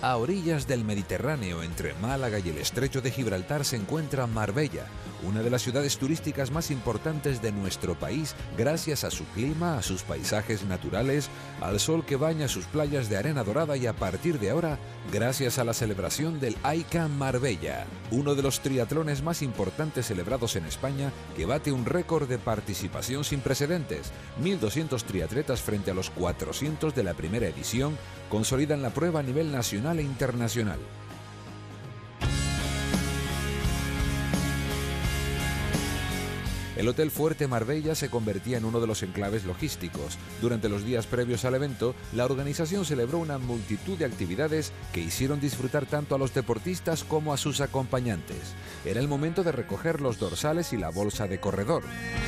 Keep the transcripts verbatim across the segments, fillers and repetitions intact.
A orillas del Mediterráneo, entre Málaga y el Estrecho de Gibraltar, se encuentra Marbella, una de las ciudades turísticas más importantes de nuestro país, gracias a su clima, a sus paisajes naturales, al sol que baña sus playas de arena dorada y, a partir de ahora, gracias a la celebración del ICANN Marbella, uno de los triatlones más importantes celebrados en España, que bate un récord de participación sin precedentes. mil doscientos triatletas frente a los cuatrocientos de la primera edición consolidan la prueba a nivel nacional e internacional. El Hotel Fuerte Marbella se convertía en uno de los enclaves logísticos. Durante los días previos al evento, la organización celebró una multitud de actividades que hicieron disfrutar tanto a los deportistas como a sus acompañantes. Era el momento de recoger los dorsales y la bolsa de corredor.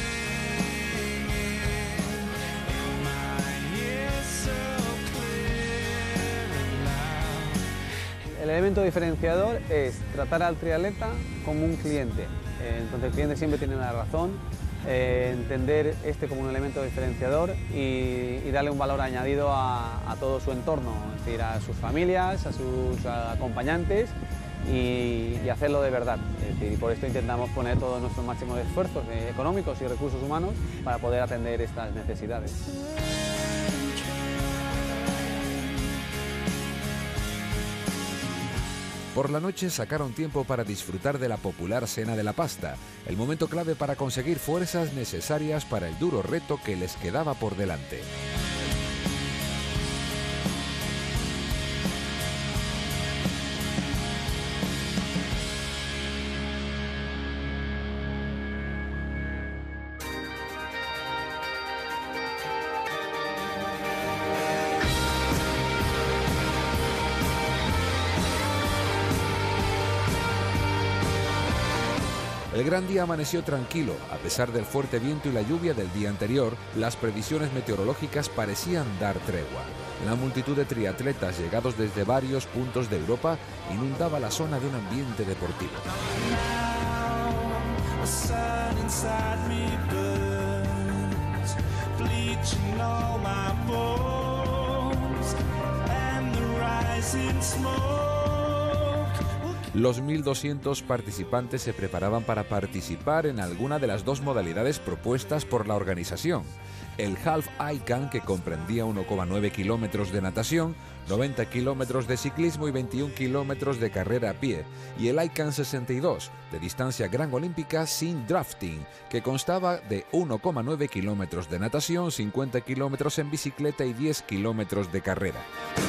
El elemento diferenciador es tratar al triatleta como un cliente. Entonces el cliente siempre tiene la razón, eh, entender este como un elemento diferenciador y, y darle un valor añadido a, a todo su entorno, es decir, a sus familias, a sus acompañantes y, y hacerlo de verdad. Es decir, y por esto intentamos poner todos nuestros máximos esfuerzos eh, económicos y recursos humanos para poder atender estas necesidades. Por la noche sacaron tiempo para disfrutar de la popular Cena de la Pasta, el momento clave para conseguir fuerzas necesarias para el duro reto que les quedaba por delante. El gran día amaneció tranquilo. A pesar del fuerte viento y la lluvia del día anterior, las previsiones meteorológicas parecían dar tregua. La multitud de triatletas llegados desde varios puntos de Europa inundaba la zona de un ambiente deportivo. Los mil doscientos participantes se preparaban para participar en alguna de las dos modalidades propuestas por la organización. El Half ICANN, que comprendía uno coma nueve kilómetros de natación, noventa kilómetros de ciclismo y veintiún kilómetros de carrera a pie, y el ICANN sesenta y dos, de distancia gran olímpica sin drafting, que constaba de uno coma nueve kilómetros de natación, cincuenta kilómetros en bicicleta y diez kilómetros de carrera.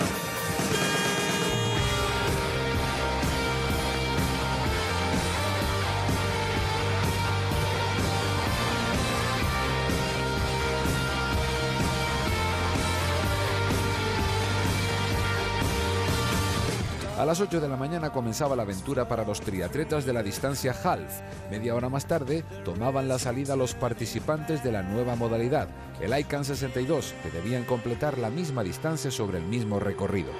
A las ocho de la mañana comenzaba la aventura para los triatletas de la distancia half. Media hora más tarde tomaban la salida los participantes de la nueva modalidad, el ICANN sesenta y dos, que debían completar la misma distancia sobre el mismo recorrido.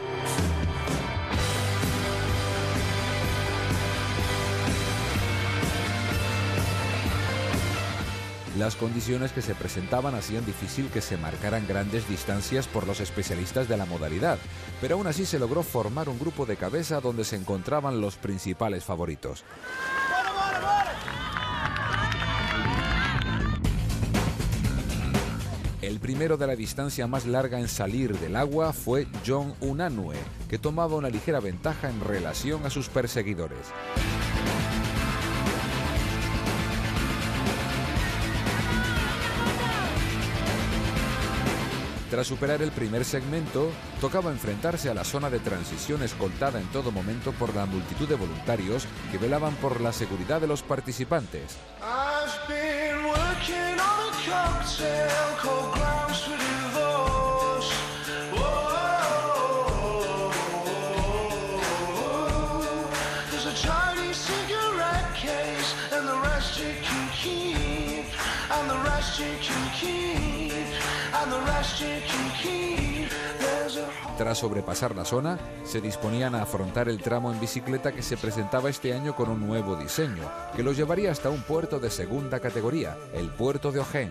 Las condiciones que se presentaban hacían difícil que se marcaran grandes distancias por los especialistas de la modalidad, pero aún así se logró formar un grupo de cabeza donde se encontraban los principales favoritos. El primero de la distancia más larga en salir del agua fue John Unanue, que tomaba una ligera ventaja en relación a sus perseguidores. Tras superar el primer segmento, tocaba enfrentarse a la zona de transición escoltada en todo momento por la multitud de voluntarios que velaban por la seguridad de los participantes. Tras sobrepasar la zona, se disponían a afrontar el tramo en bicicleta que se presentaba este año con un nuevo diseño, que los llevaría hasta un puerto de segunda categoría, el puerto de Ojén.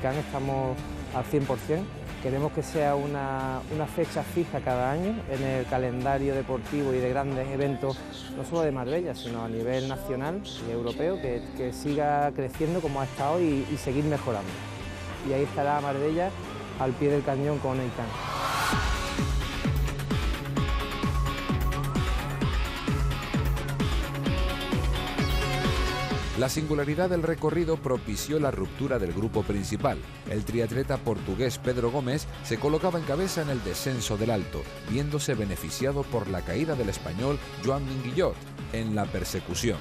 ICANN estamos al cien por cien. Queremos que sea una, una fecha fija cada año en el calendario deportivo y de grandes eventos, no solo de Marbella, sino a nivel nacional y europeo, que, que siga creciendo como ha estado y, y seguir mejorando. Y ahí estará Marbella al pie del cañón con ICANN. La singularidad del recorrido propició la ruptura del grupo principal. El triatleta portugués Pedro Gómez se colocaba en cabeza en el descenso del Alto, viéndose beneficiado por la caída del español Joan Minguillot en la persecución.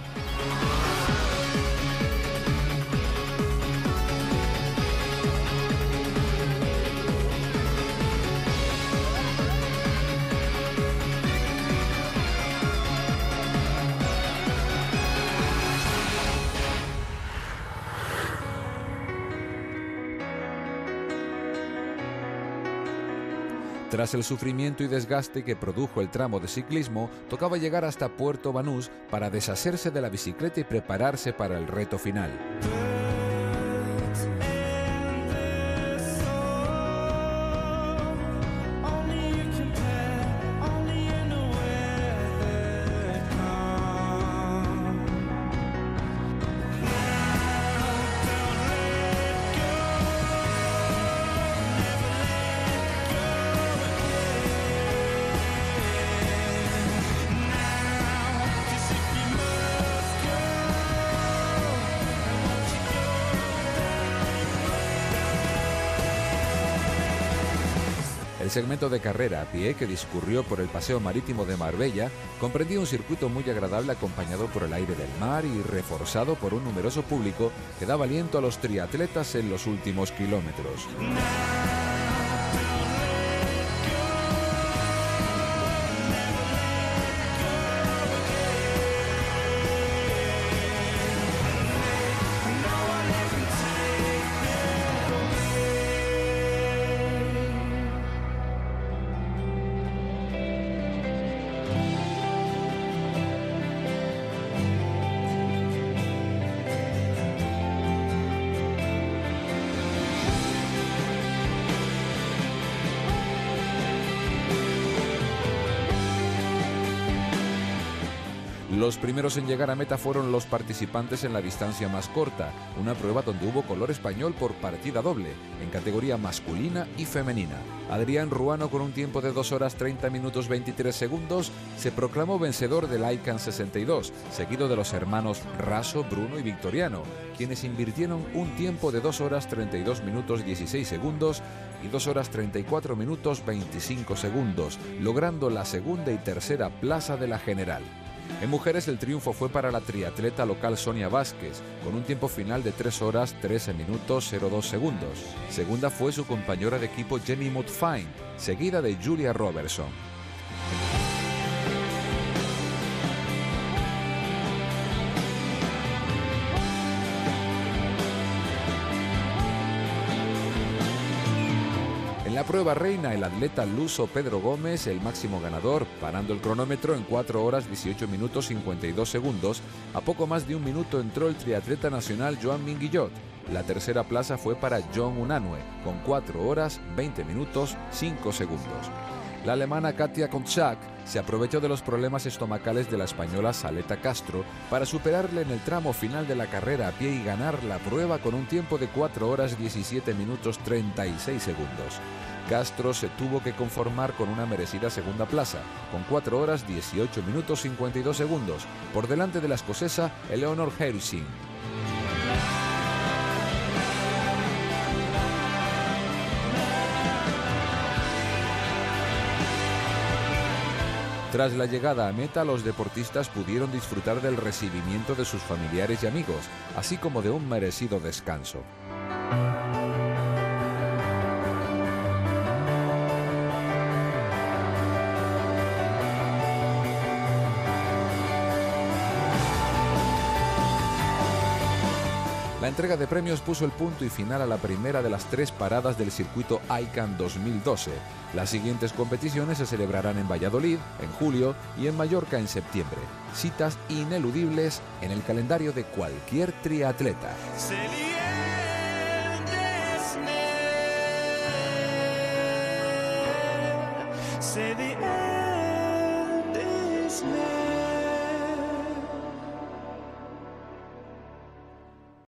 Tras el sufrimiento y desgaste que produjo el tramo de ciclismo, tocaba llegar hasta Puerto Banús para deshacerse de la bicicleta y prepararse para el reto final. El segmento de carrera a pie que discurrió por el Paseo Marítimo de Marbella comprendía un circuito muy agradable acompañado por el aire del mar y reforzado por un numeroso público que daba aliento a los triatletas en los últimos kilómetros. Los primeros en llegar a meta fueron los participantes en la distancia más corta, una prueba donde hubo color español por partida doble, en categoría masculina y femenina. Adrián Ruano, con un tiempo de dos horas treinta minutos veintitrés segundos, se proclamó vencedor del ICANN sesenta y dos, seguido de los hermanos Raso, Bruno y Victoriano, quienes invirtieron un tiempo de dos horas treinta y dos minutos dieciséis segundos y dos horas treinta y cuatro minutos veinticinco segundos, logrando la segunda y tercera plaza de la general. En mujeres el triunfo fue para la triatleta local Sonia Vázquez, con un tiempo final de tres horas trece minutos cero dos segundos. Segunda fue su compañera de equipo Jenny Mutfine, seguida de Julia Robertson. En la prueba reina, el atleta luso Pedro Gómez, el máximo ganador, parando el cronómetro en cuatro horas dieciocho minutos cincuenta y dos segundos. A poco más de un minuto entró el triatleta nacional Joan Minguillot. La tercera plaza fue para John Unanue, con cuatro horas veinte minutos cinco segundos. La alemana Katia Konczak se aprovechó de los problemas estomacales de la española Saleta Castro para superarle en el tramo final de la carrera a pie y ganar la prueba con un tiempo de cuatro horas diecisiete minutos treinta y seis segundos. Castro se tuvo que conformar con una merecida segunda plaza, con cuatro horas dieciocho minutos cincuenta y dos segundos, por delante de la escocesa Eleanor Harrison. Tras la llegada a meta, los deportistas pudieron disfrutar del recibimiento de sus familiares y amigos, así como de un merecido descanso. La entrega de premios puso el punto y final a la primera de las tres paradas del circuito ICANN dos mil doce. Las siguientes competiciones se celebrarán en Valladolid en julio y en Mallorca en septiembre. Citas ineludibles en el calendario de cualquier triatleta. say the end.